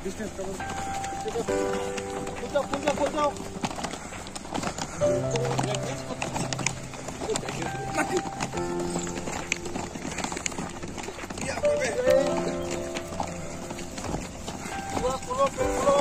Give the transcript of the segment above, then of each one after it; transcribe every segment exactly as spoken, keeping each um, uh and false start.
Distance cover खुल जाओ खुल जाओ खुल जाओ खोलो खोलो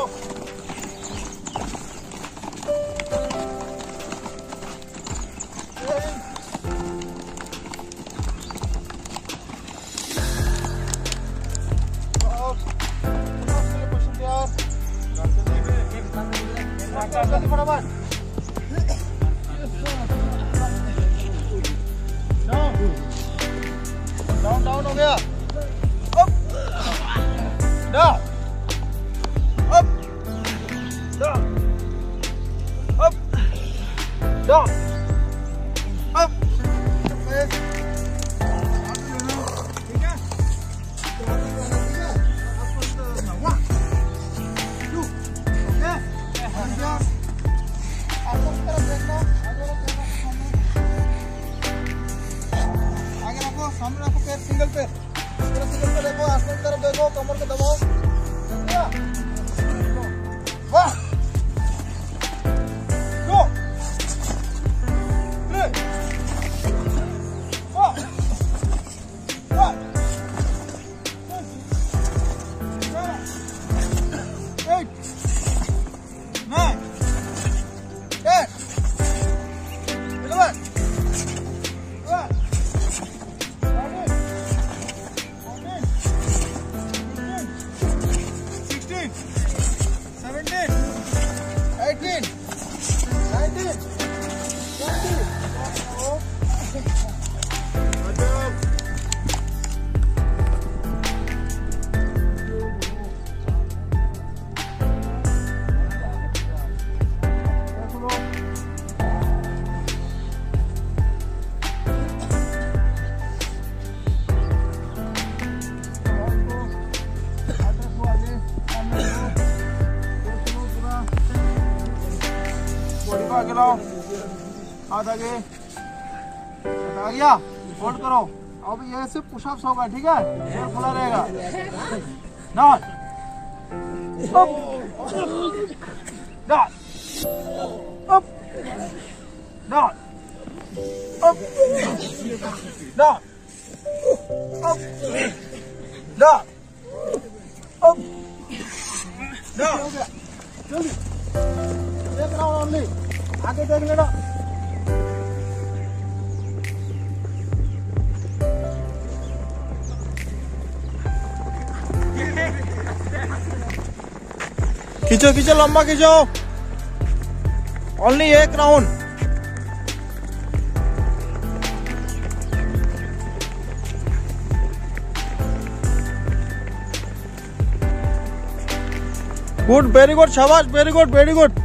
डाउन डाउन हो गया up down up down up down up ठीक है सामने रखो पैर सिंगल पैर पूरा सिंगल पैर देखो आसमान की तरफ देखो कमर को दबाओ वाह दो तीन four five six eight nine ten eleven eighteen, nineteen, twenty. आगे लाओ हाथ आगे आ गया होल्ड करो अब ये सिर्फ पुशअप्स होगा ठीक है ये खुला रहेगा down up down up down up down up down up down जल्दी एक राउंड ओनली आगे देख लेना खींचो खींचो लंबा खींचो ओनली एक राउंड गुड वेरी गुड शाबाश वेरी गुड वेरी गुड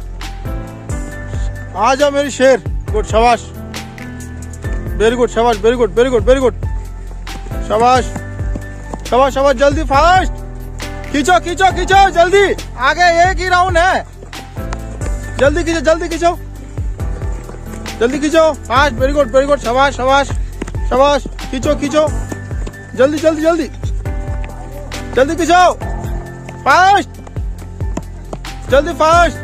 आ जाओ मेरी शेर गुड शाबाश वेरी गुड शाबाश very good very good very good शाबाश शाबाश शाबाश जल्दी फास्ट खींचो खींचो खींचो जल्दी आगे एक ही राउंड है जल्दी खींचो जल्दी खींचो जल्दी खींचो fast very good very good शाबाश शाबाश शाबाश खींचो खींचो जल्दी जल्दी जल्दी जल्दी खींचो फास्ट जल्दी फास्ट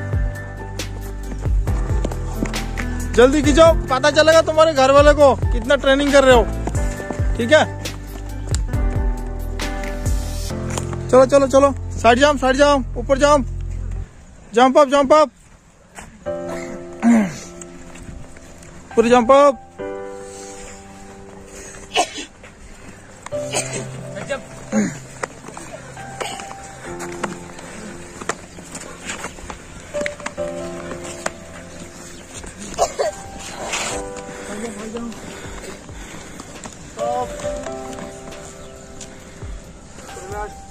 जल्दी खींचो पता चलेगा तुम्हारे घर वाले को कितना ट्रेनिंग कर रहे हो ठीक है चलो चलो चलो साइड जाम साइड जाम ऊपर jump jump up jump up पूरी जंप अप Stop.